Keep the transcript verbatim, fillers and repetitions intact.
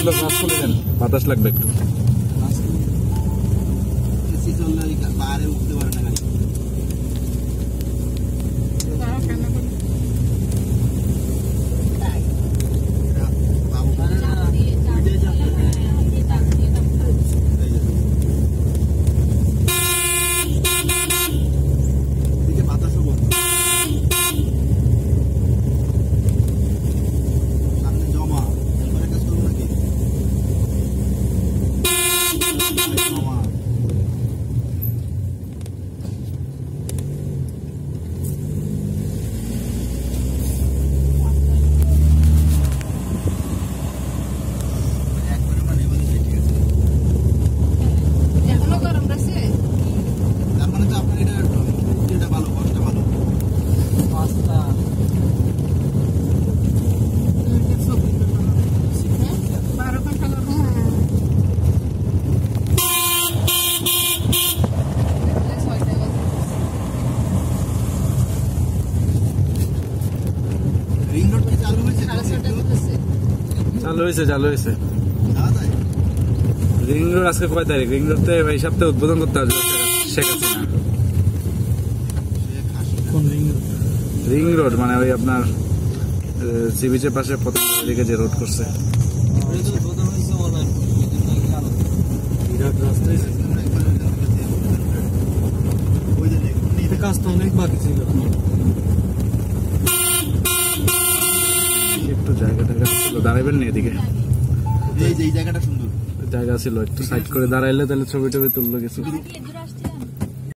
Glass glass খুলে দেন, বাতাস লাগবে একটু। বাইরে উঠতে পারে না গাড়ি। চালু হয়েছে চালু হয়েছে রিং রোড। আজকে কয় তারিখ? রিং রোড এই সপ্তাহে উদ্বোধন করতে হবে শেখ হাসিনা। রিং রোড মানে ওই আপনার সি বিচের পাশে প্রথম দিকে যে রোড করছে। কাজ তো অনেক বাকি ছিল। একটু জায়গা টায়গা ছিল, দাঁড়াবেন না এদিকে। এই জায়গাটা সুন্দর জায়গা ছিল, একটু সাইড করে দাঁড়াইলে তাহলে ছবি টবি তুললো কিছু।